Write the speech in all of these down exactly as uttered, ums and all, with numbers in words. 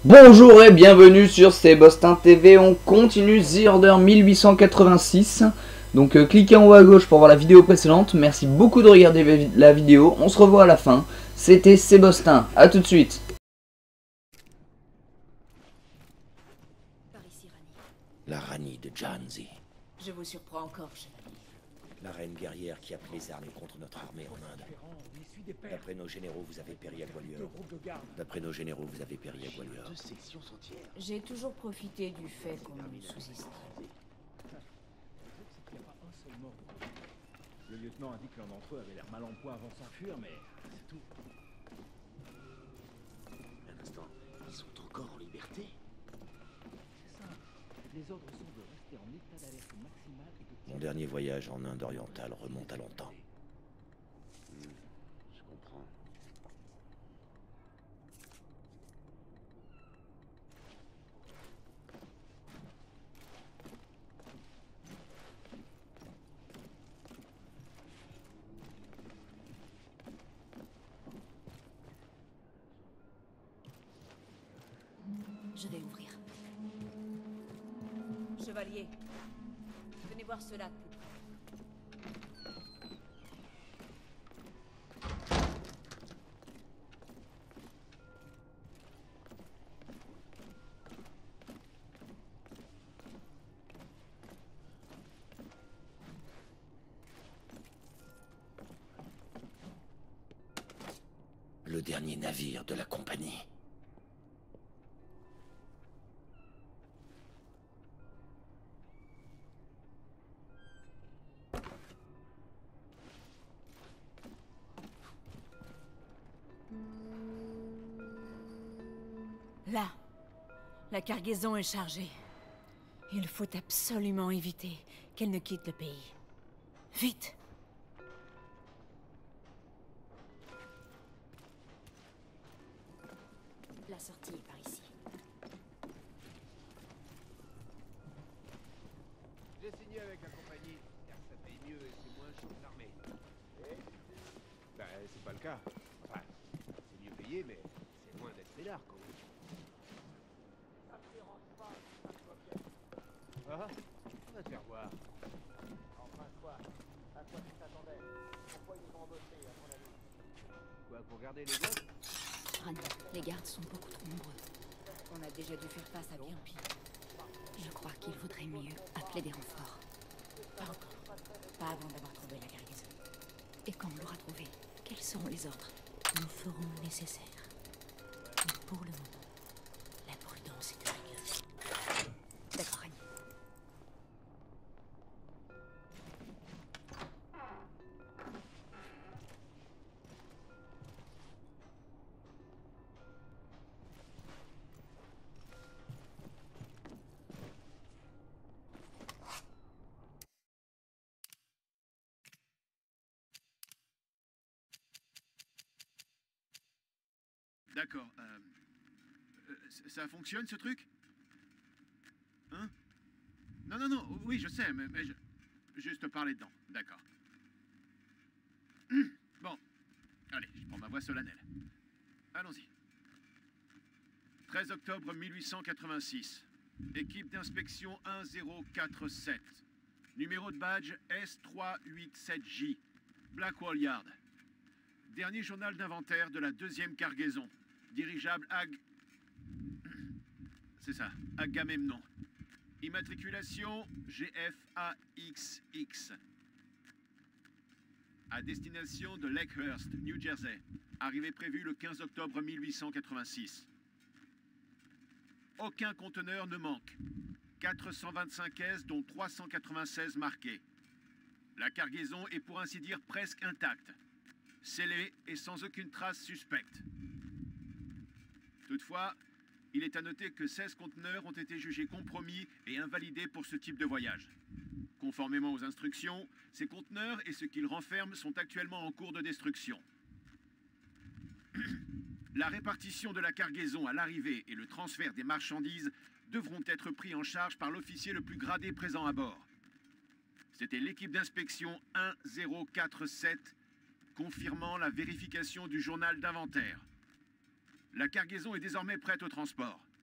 Bonjour et bienvenue sur Sébastien T V, on continue The Order mille huit cent quatre-vingt-six. Donc euh, cliquez en haut à gauche pour voir la vidéo précédente. Merci beaucoup de regarder la vidéo, on se revoit à la fin. C'était Sébastien, à tout de suite. Par ici, Rani. La Rani de Janzi. Je vous surprends encore, chevalier. La reine guerrière qui a pris les armes contre notre armée en Inde. D'après nos généraux, vous avez péri à Gwalior. D'après nos généraux, vous avez péri à Gwalior. J'ai toujours profité du fait qu'on nous sous-estime. Le lieutenant a dit que l'un d'entre eux avait l'air mal en point avant de s'enfuir, mais c'est tout. Un instant, ils sont encore en liberté? C'est ça. Les ordres sont de rester en état d'alerte maximale et de... Mon dernier voyage en Inde orientale remonte à longtemps. Hmm, je comprends. Je vais ouvrir. Chevalier, venez voir cela de plus près. Le dernier navire de la compagnie. Là, la cargaison est chargée. Il faut absolument éviter qu'elle ne quitte le pays. Vite! La sortie est par ici. J'ai signé avec la compagnie, car ça paye mieux et c'est moins cher que l'armée. Et Ben, c'est pas le cas. Enfin, c'est mieux payé, mais c'est loin d'être peinard quand même. Ah, on va te faire voir. Enfin quoi? À quoi tu t'attendais? Pourquoi ils m'ont embauché, à mon avis? Quoi, pour garder les gosses? Rani, les gardes sont beaucoup trop nombreux. On a déjà dû faire face à bien pire. Je crois qu'il vaudrait mieux appeler des renforts. Pas encore. Pas avant d'avoir trouvé la cargaison. Et quand on l'aura trouvée, quels seront les ordres? Nous ferons le nécessaire. Mais pour le moment, la prudence est de rigueur. D'accord, Rani. D'accord. Euh, euh, ça fonctionne ce truc? Hein? Non, non, non. Oui, je sais, mais, mais je... Juste parler dedans. D'accord. Bon. Allez, je prends ma voix solennelle. Allons-y. treize octobre mille huit cent quatre-vingt-six. Équipe d'inspection un zéro quatre sept. Numéro de badge S trois huit sept J. Blackwall Yard. Dernier journal d'inventaire de la deuxième cargaison. Dirigeable Ag... C'est ça, Agamemnon. Immatriculation G F A X X. À destination de Lakehurst, New Jersey. Arrivée prévue le quinze octobre mille huit cent quatre-vingt-six. Aucun conteneur ne manque. quatre cent vingt-cinq caisses, dont trois cent quatre-vingt-seize marquées. La cargaison est pour ainsi dire presque intacte. Scellée et sans aucune trace suspecte. Toutefois, il est à noter que seize conteneurs ont été jugés compromis et invalidés pour ce type de voyage. Conformément aux instructions, ces conteneurs et ce qu'ils renferment sont actuellement en cours de destruction. La répartition de la cargaison à l'arrivée et le transfert des marchandises devront être pris en charge par l'officier le plus gradé présent à bord. C'était l'équipe d'inspection un zéro quatre sept, confirmant la vérification du journal d'inventaire. La cargaison est désormais prête au transport.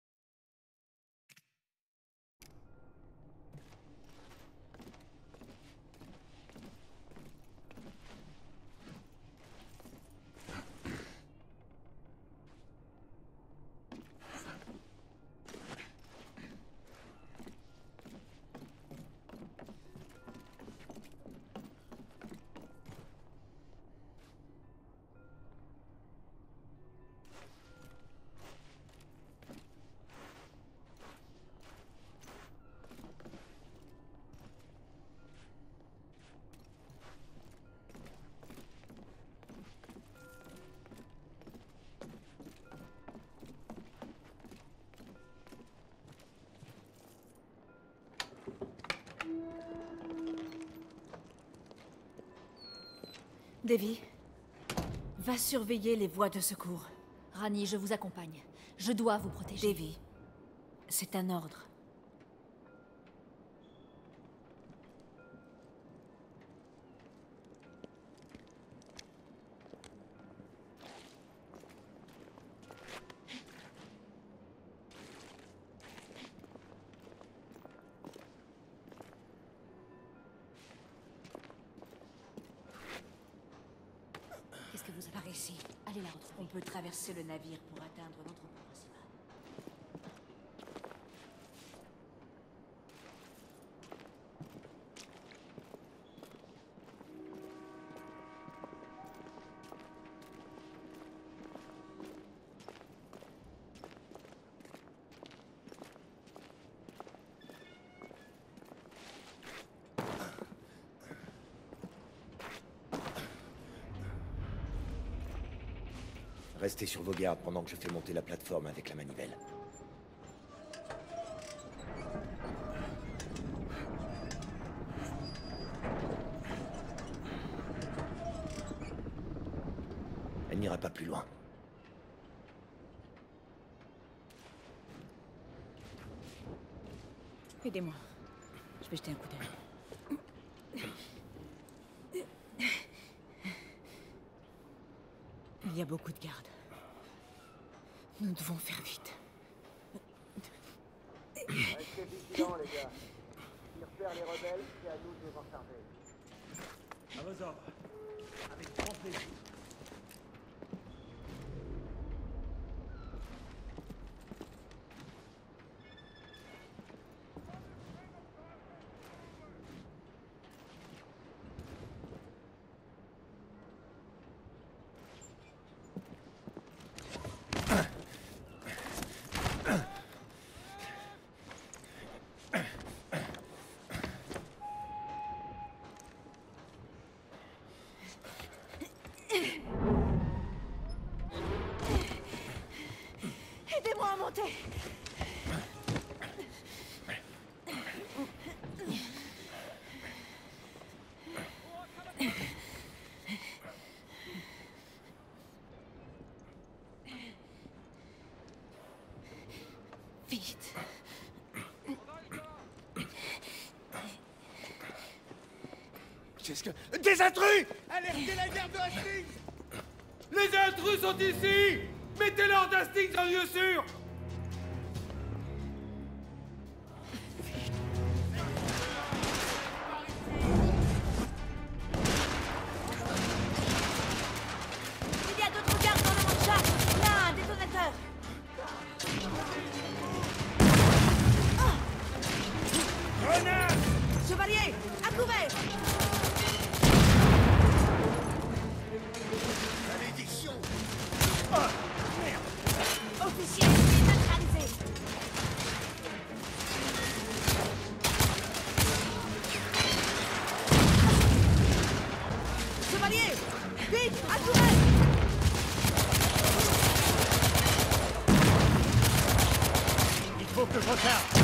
Davy, va surveiller les voies de secours. Rani, je vous accompagne. Je dois vous protéger. Davy, c'est un ordre. Qu'est-ce que vous avez? Par ici, Allez la retrouver. on peut traverser le navire pour atteindre l'entrepôt principal. Restez sur vos gardes pendant que je fais monter la plateforme avec la manivelle. Elle n'ira pas plus loin. Aidez-moi. Je vais jeter un coup d'œil. Il y a beaucoup de gardes. Nous devons faire vite. Restez vigilants, les gars. S'ils repèrent les rebelles, c'est à nous de les en charger. À vos ordres. Avec grand plaisir. Aidez-moi à monter. Vite. Qu'est-ce que... Des intrus! Alertez la garde de Hastings! Les intrus sont ici! Mettez-leur d'Hastings en lieu sûr! Il y a d'autres gardes dans le manchard. Là, un détonateur. Grenade! Chevalier, à couvert. Malédiction! Officier neutralisé. Chevalier, vite, à couvert. Il faut que je retarde.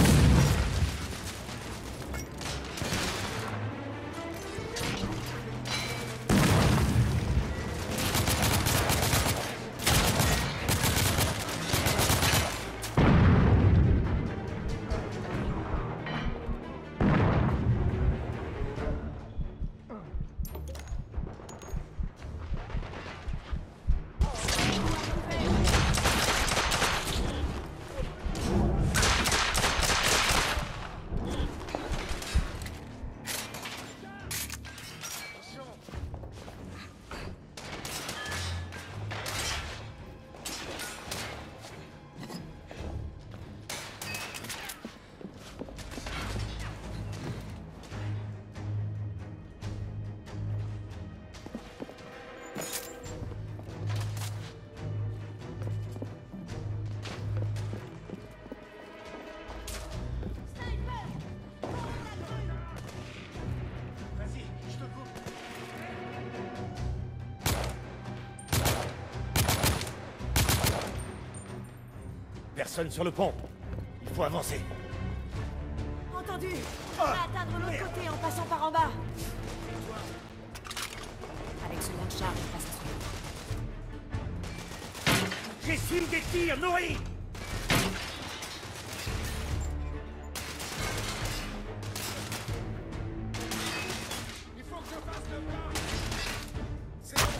Personne sur le pont. Il faut avancer. Entendu. On va atteindre l'autre côté en passant par en bas. Allez, avec ce lynchard face à son dos. J'essuie des tirs, nourris. Il faut que je fasse le pas. C'est bon.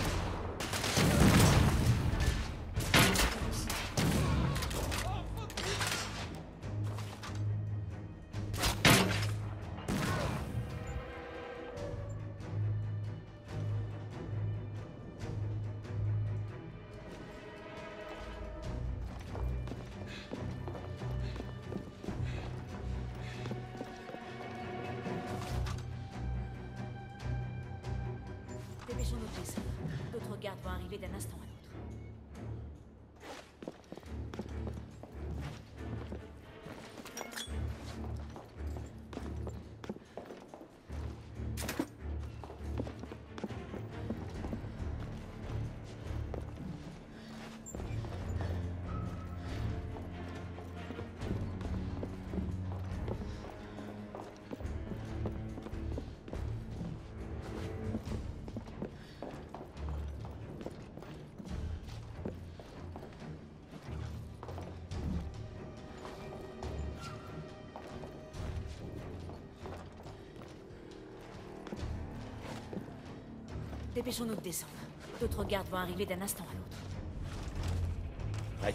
Dépêchons-nous de descendre. D'autres gardes vont arriver d'un instant à l'autre. Dépêchons-nous de descendre. D'autres gardes vont arriver d'un instant à l'autre. Prête.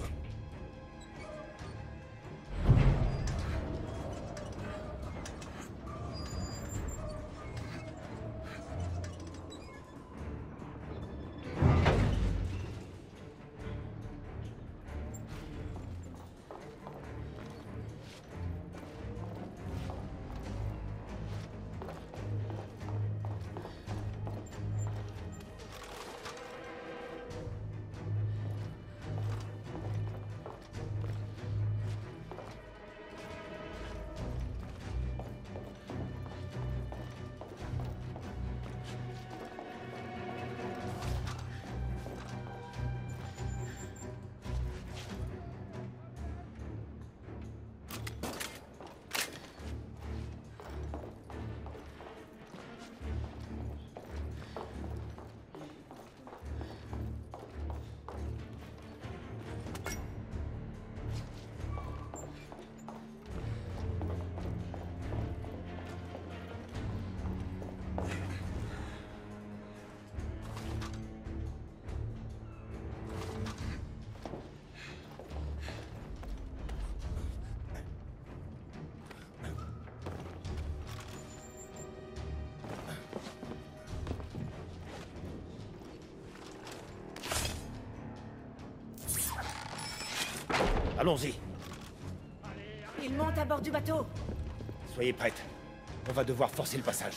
Allons-y. Ils montent à bord du bateau. Soyez prêtes. On va devoir forcer le passage.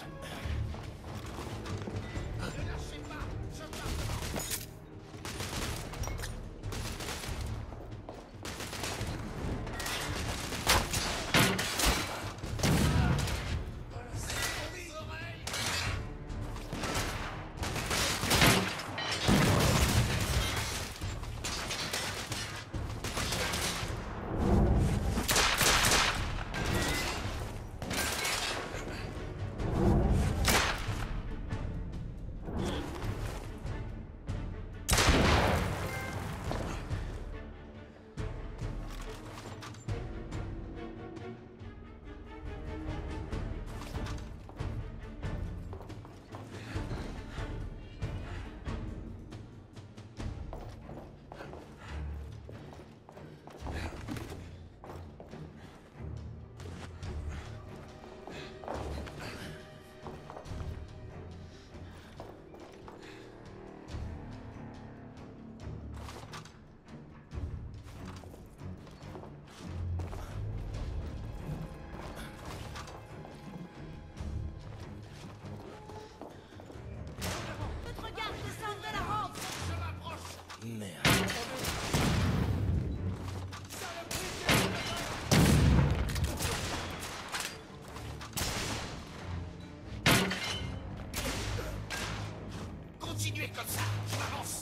Continuez comme ça, je m'avance.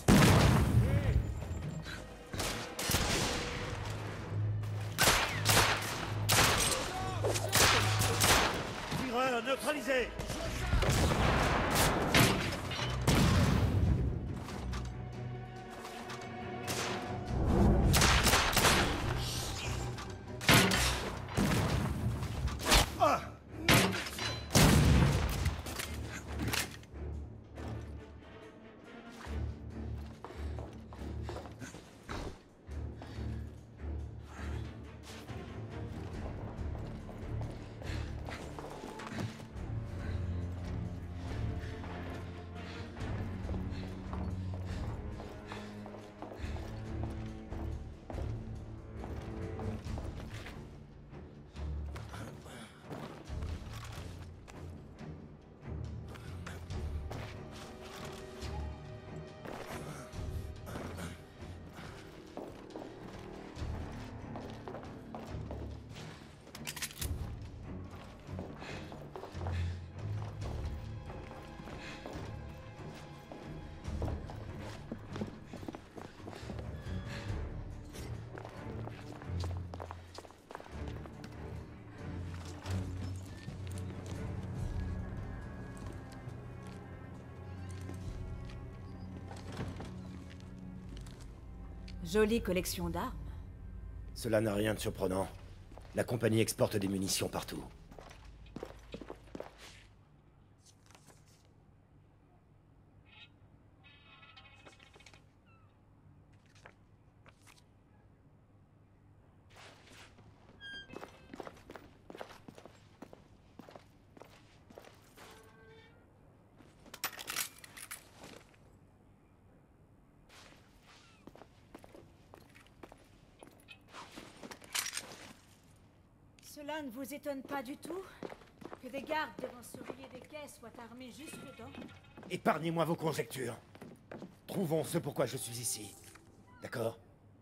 Tireur neutralisé. Jolie collection d'armes. Cela n'a rien de surprenant. La compagnie exporte des munitions partout. Cela ne vous étonne pas du tout? Que des gardes devant surveiller des caisses soient armés jusque-dents? Épargnez-moi vos conjectures. Trouvons ce pourquoi je suis ici. D'accord?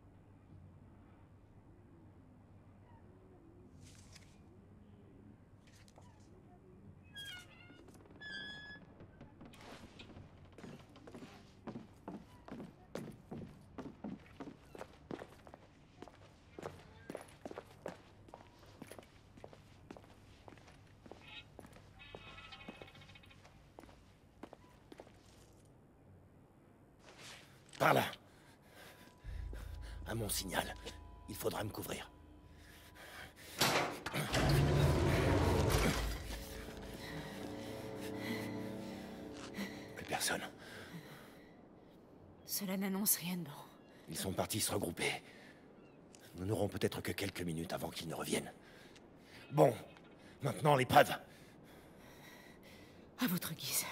Par là. À mon signal, il faudra me couvrir. Plus personne. Cela n'annonce rien de bon. Ils sont partis se regrouper. Nous n'aurons peut-être que quelques minutes avant qu'ils ne reviennent. Bon, maintenant l'épreuve. À votre guise.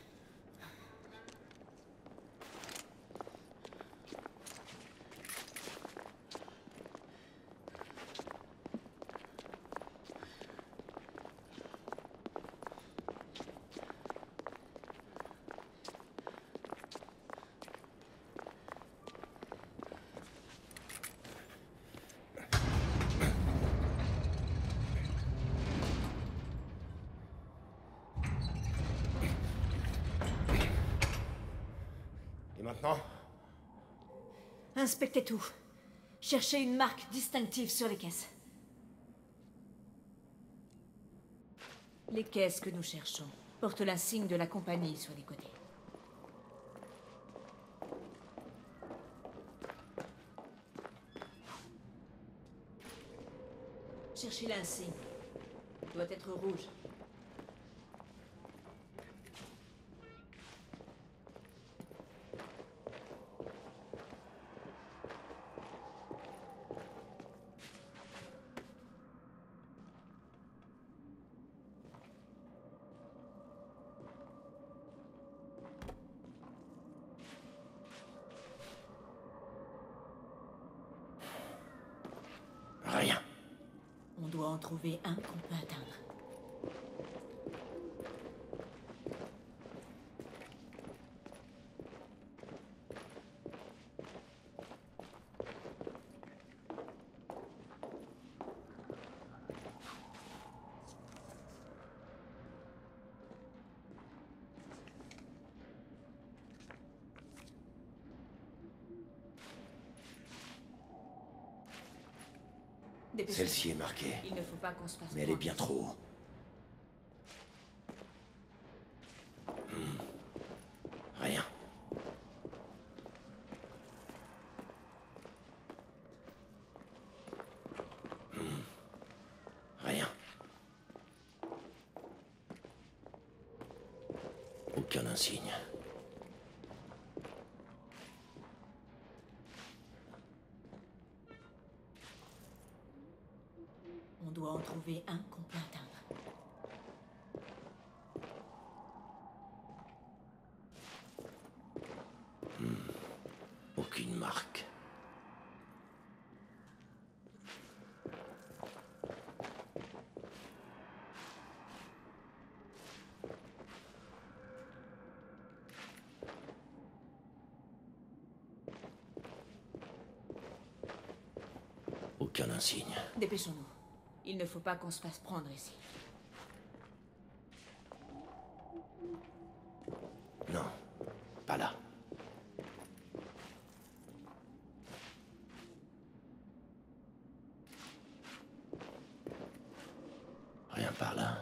Maintenant? Inspectez tout. Cherchez une marque distinctive sur les caisses. Les caisses que nous cherchons portent l'insigne de la compagnie sur les côtés. Cherchez l'insigne. Il doit être rouge. Rien. On doit en trouver un qu'on peut atteindre. Dépêchez-vous. Celle-ci est marquée, Il ne faut pas qu'on se fasse mais elle est prendre. bien trop haut. Hmm. Rien. Hmm. Rien. Aucun insigne. On doit en trouver un qu'on peut atteindre. Aucune marque. Aucun insigne. Dépêchons-nous. Il ne faut pas qu'on se fasse prendre ici. Non, pas là. Rien par là.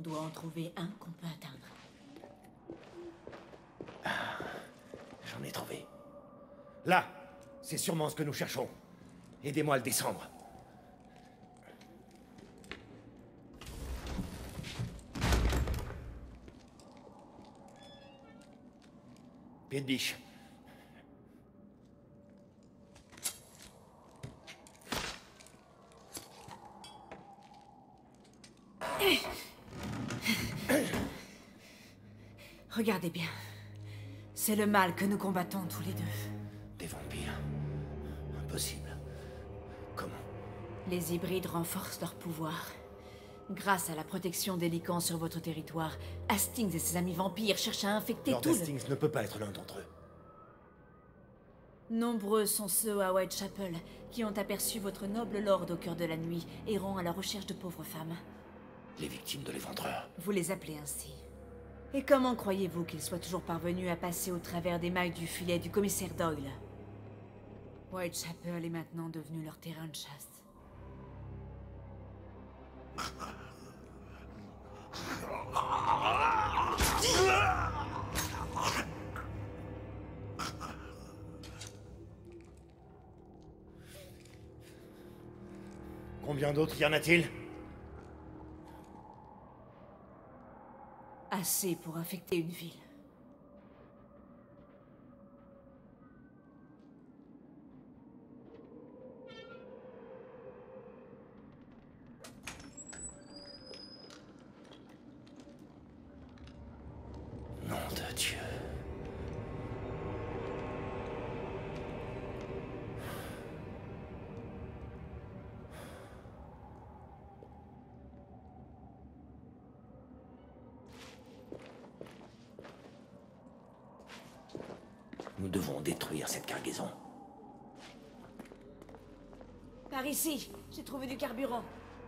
doit en trouver un qu'on peut atteindre. J'en ai trouvé. Là, c'est sûrement ce que nous cherchons. Aidez-moi à le descendre. Pied de biche. Regardez bien. C'est le mal que nous combattons tous les deux. Des vampires. Impossible. Comment? Les hybrides renforcent leur pouvoir. Grâce à la protection des Lycans sur votre territoire, Hastings et ses amis vampires cherchent à infecter Lord tout le... Hastings ne peut pas être l'un d'entre eux. Nombreux sont ceux à Whitechapel qui ont aperçu votre noble lord au cœur de la nuit, errant à la recherche de pauvres femmes. Les victimes de l'éventreur. Vous les appelez ainsi. Et comment croyez-vous qu'ils soient toujours parvenus à passer au travers des mailles du filet du commissaire Doyle? Whitechapel est maintenant devenu leur terrain de chasse. Combien d'autres y en a-t-il? Assez pour infecter une ville. Nom de Dieu. Nous devons détruire cette cargaison. Par ici, j'ai trouvé du carburant.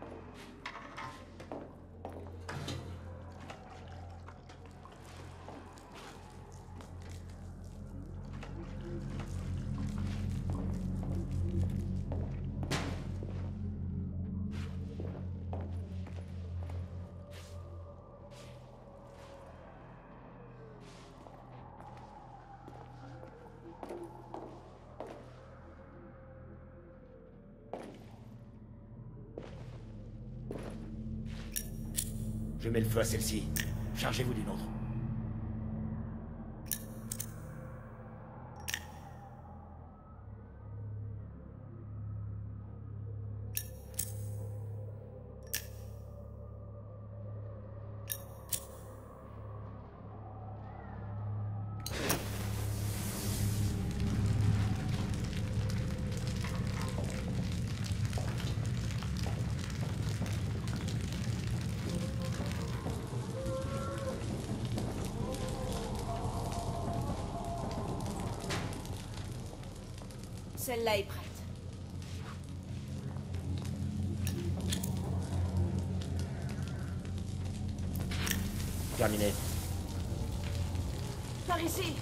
Je mets le feu à celle-ci. Chargez-vous d'une autre. Celle-là est prête. Terminé. Par ici.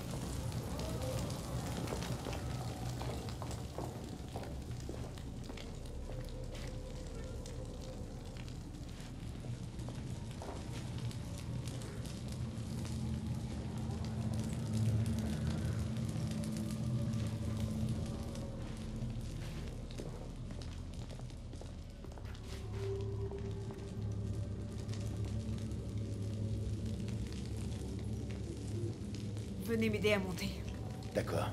Venez m'aider à monter. D'accord.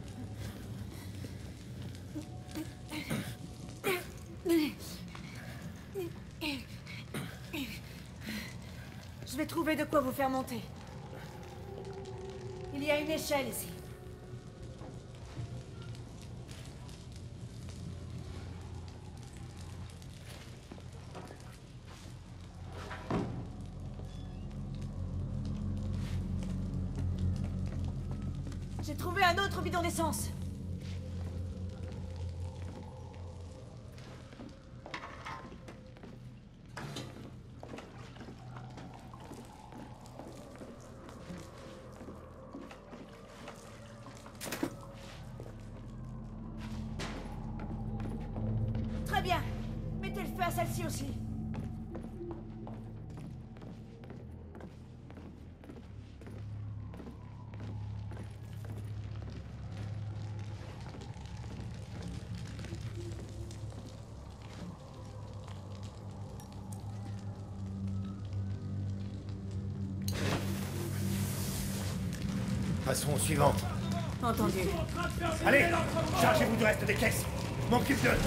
Je vais trouver de quoi vous faire monter. Il y a une échelle ici. J'ai trouvé un autre bidon d'essence. Très bien. Mettez le feu à celle-ci aussi. Passons au suivant. Entendu. Allez, chargez-vous du reste des caisses. M'occupe d'eux.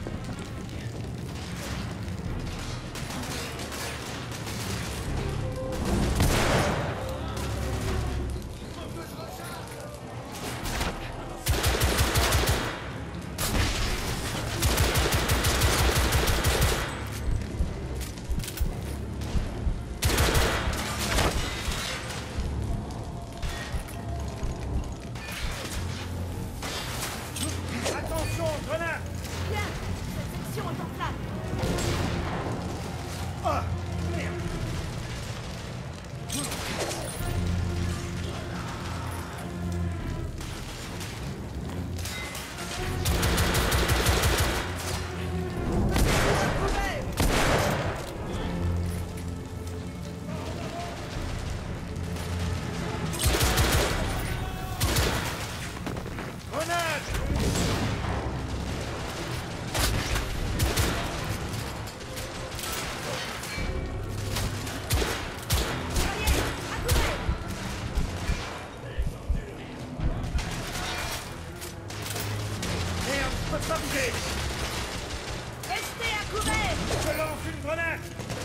Restez à couvert! Je lance une grenade!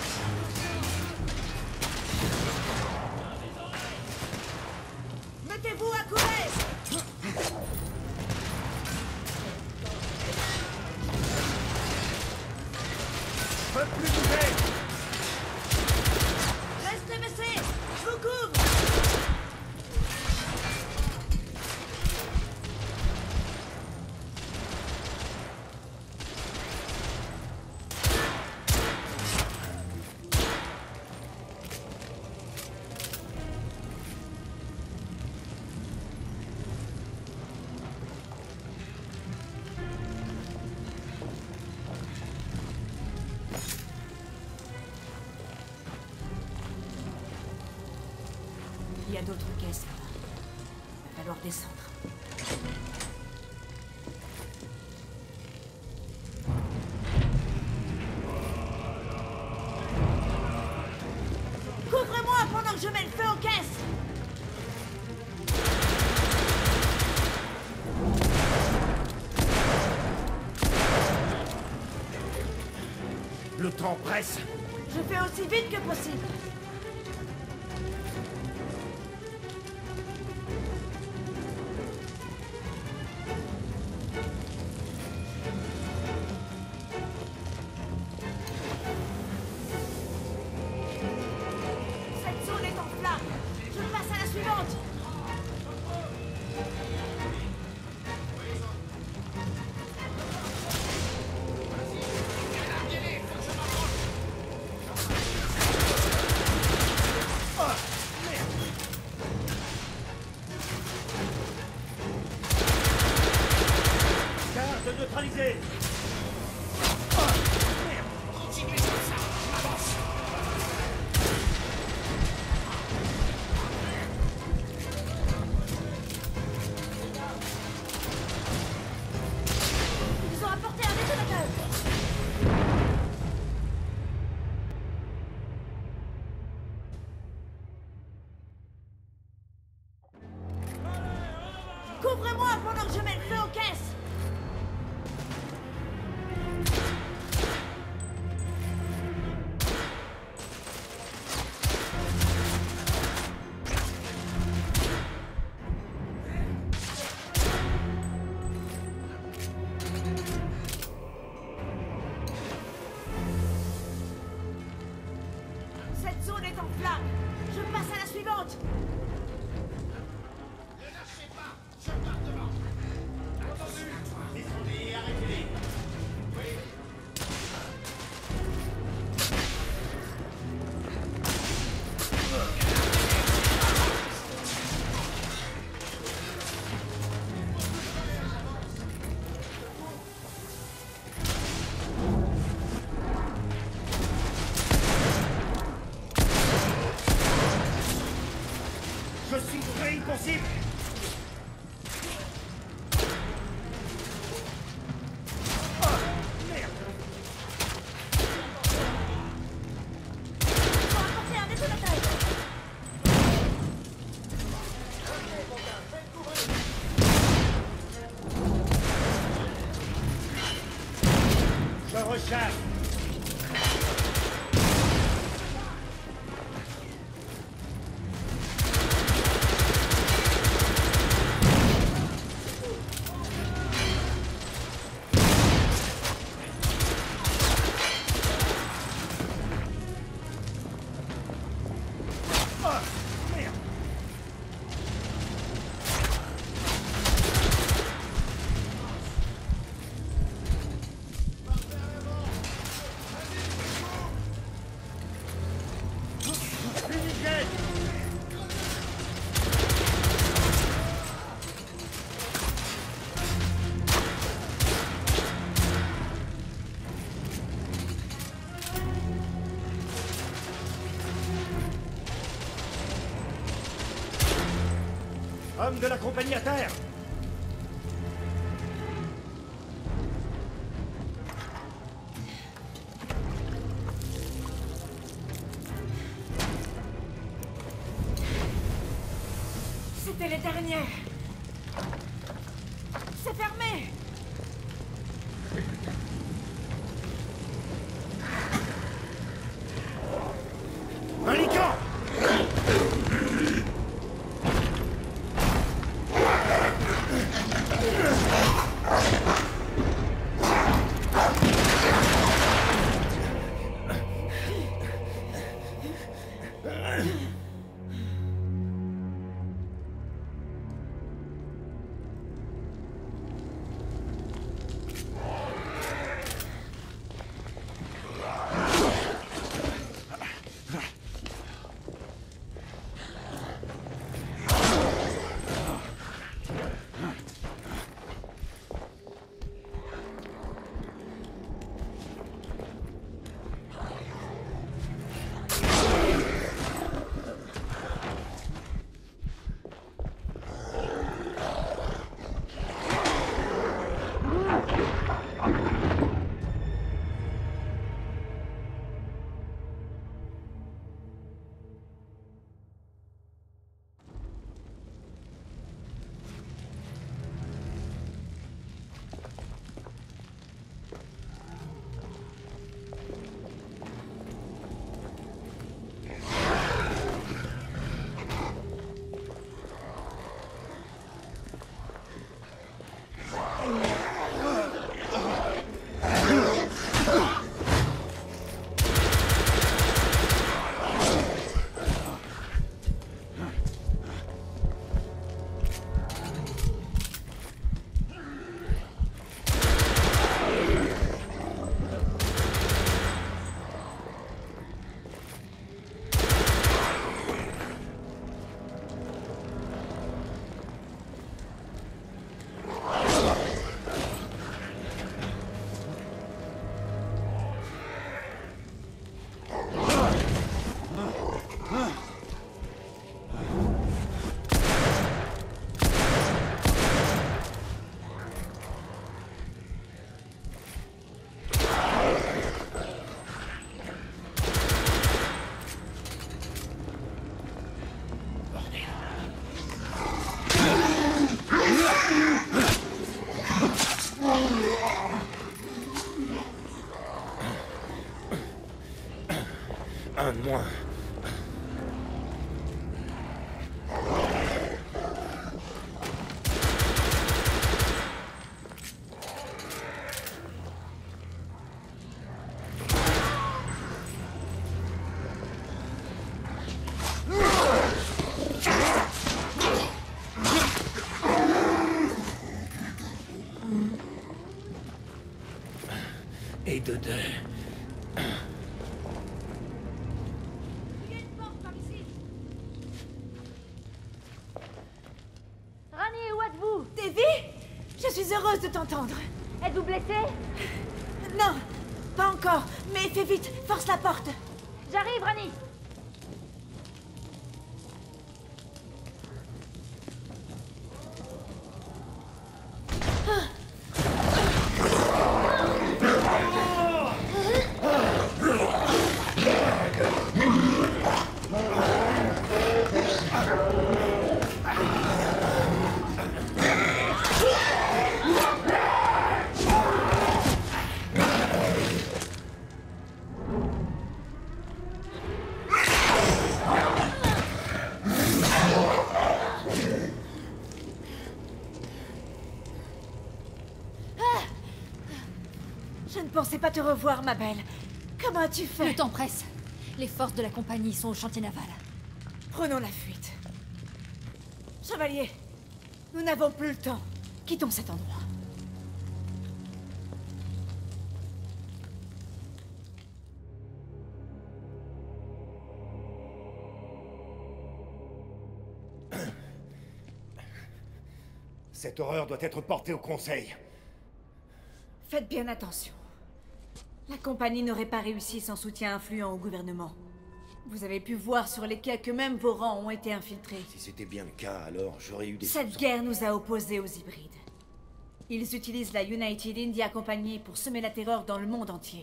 Mettez-vous à couvert! Je peux plus bouger! Restez baissés! Je vous couvre! Il y a d'autres caisses là-bas. Il va falloir descendre. Couvrez-moi pendant que je mets le feu aux caisses! Le temps presse! Je fais aussi vite que possible. Cette zone est en flammes. Je passe à la suivante. Garde neutralisée! Ils ont apporté un détonateur. Couvrez-moi pendant que je mets le feu aux caisses. Cette zone est en flammes. Je passe à la suivante. Je suis prêt impossible! Ils ont apporté un détonateur. chasse. Homme de la compagnie à terre! C'était les derniers. C'est fermé. Un lican! Un de moins. Et de deux. Rani, où êtes-vous? Davy? Je suis heureuse de t'entendre. Êtes-vous blessé? Non, pas encore. Mais fais vite, force la porte. J'arrive, Rani. pensais pas te revoir, ma belle. Comment as-tu fait? Le temps presse. Les forces de la compagnie sont au chantier naval. Prenons la fuite. Chevalier, nous n'avons plus le temps. Quittons cet endroit. Cette horreur doit être portée au Conseil. Faites bien attention. La compagnie n'aurait pas réussi sans soutien influent au gouvernement. Vous avez pu voir sur les quais que même vos rangs ont été infiltrés. Si c'était bien le cas, alors j'aurais eu des... Cette guerre nous a opposés aux hybrides. Ils utilisent la United India Company pour semer la terreur dans le monde entier.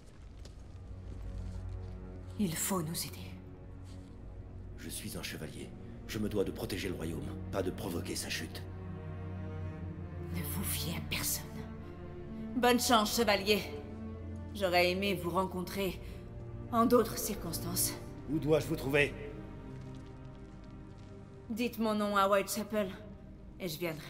Il faut nous aider. Je suis un chevalier. Je me dois de protéger le royaume, pas de provoquer sa chute. Ne vous fiez à personne. Bonne chance, chevalier. J'aurais aimé vous rencontrer en d'autres circonstances. Où dois-je vous trouver? Dites mon nom à Whitechapel, et je viendrai.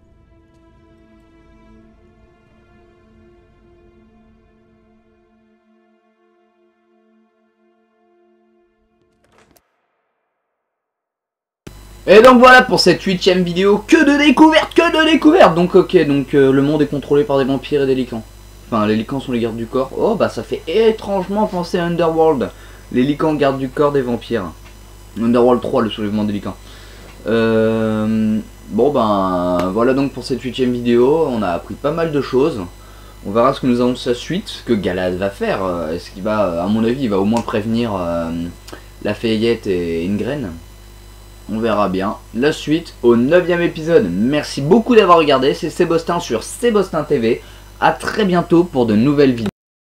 Et donc voilà pour cette huitième vidéo, que de découvertes, que de découvertes. Donc ok, donc euh, le monde est contrôlé par des vampires et des lycans. Enfin, les lycans sont les gardes du corps. Oh bah ça fait étrangement penser à Underworld. Les lycans gardent du corps des vampires. Underworld trois, le soulèvement des lycans. Euh, bon ben voilà donc pour cette huitième vidéo, on a appris pas mal de choses. On verra ce que nous annonce la suite, ce que Galad va faire. Est-ce qu'il va, à mon avis, il va au moins prévenir euh, Lafayette et Ingren. On verra bien la suite au neuvième épisode. Merci beaucoup d'avoir regardé, c'est Sébostin sur Sébostin T V. A très bientôt pour de nouvelles vidéos.